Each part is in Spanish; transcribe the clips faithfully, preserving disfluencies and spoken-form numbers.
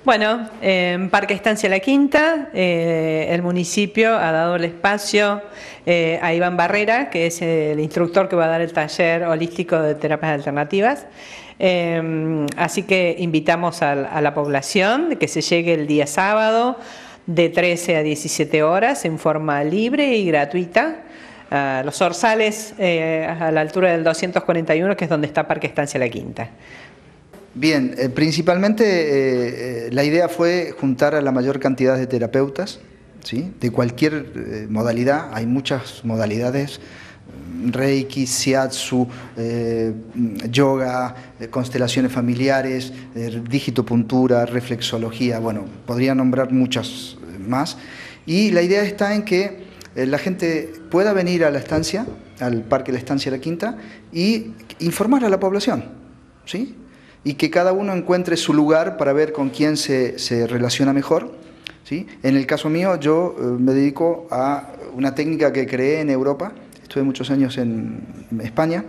Bueno, en Parque Estancia La Quinta, eh, el municipio ha dado el espacio eh, a Iván Barrera, que es el instructor que va a dar el taller holístico de terapias alternativas. Eh, así que invitamos a, a la población de que se llegue el día sábado de trece a diecisiete horas en forma libre y gratuita. Uh, los Orzales eh, a la altura del doscientos cuarenta y uno, que es donde está Parque Estancia La Quinta. Bien, eh, principalmente eh, la idea fue juntar a la mayor cantidad de terapeutas, ¿sí? De cualquier eh, modalidad. Hay muchas modalidades: Reiki, Shiatsu, eh, yoga, eh, constelaciones familiares, eh, digitopuntura, reflexología. Bueno, podría nombrar muchas más. Y la idea está en que eh, la gente pueda venir a la estancia, al Parque La Estancia La Quinta, y informar a la población, ¿sí? Y que cada uno encuentre su lugar para ver con quién se, se relaciona mejor, ¿sí? En el caso mío, yo eh, me dedico a una técnica que creé en Europa. Estuve muchos años en España.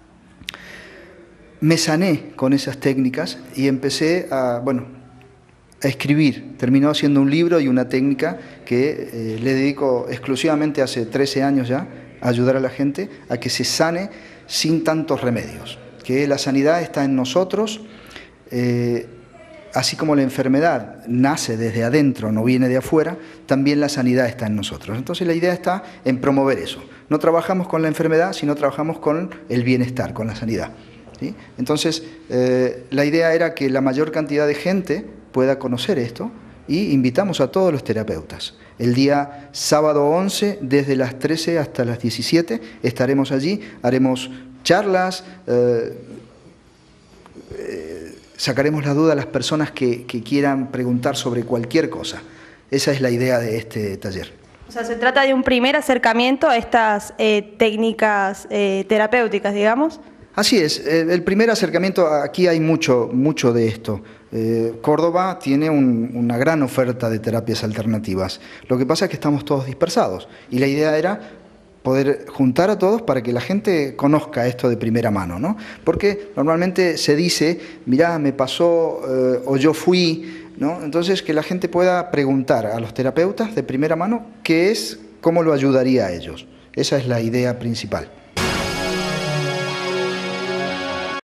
Me sané con esas técnicas y empecé a, bueno, a escribir. Terminó siendo un libro y una técnica que eh, le dedico exclusivamente hace trece años ya, a ayudar a la gente a que se sane sin tantos remedios. Que la sanidad está en nosotros, eh, así como la enfermedad nace desde adentro, no viene de afuera, también la sanidad está en nosotros. Entonces la idea está en promover eso. No trabajamos con la enfermedad, sino trabajamos con el bienestar, con la sanidad, ¿sí? Entonces eh, la idea era que la mayor cantidad de gente pueda conocer esto, y invitamos a todos los terapeutas. El día sábado once, desde las trece hasta las diecisiete, estaremos allí, haremos charlas, eh, eh, sacaremos la duda a las personas que, que quieran preguntar sobre cualquier cosa. Esa es la idea de este taller. O sea, se trata de un primer acercamiento a estas eh, técnicas eh, terapéuticas, digamos. Así es, el primer acercamiento, aquí hay mucho, mucho de esto. Eh, Córdoba tiene un, una gran oferta de terapias alternativas. Lo que pasa es que estamos todos dispersados y la idea era poder juntar a todos para que la gente conozca esto de primera mano, ¿no? Porque normalmente se dice, mirá, me pasó eh, o yo fui, ¿no? Entonces que la gente pueda preguntar a los terapeutas de primera mano qué es, cómo lo ayudaría a ellos. Esa es la idea principal.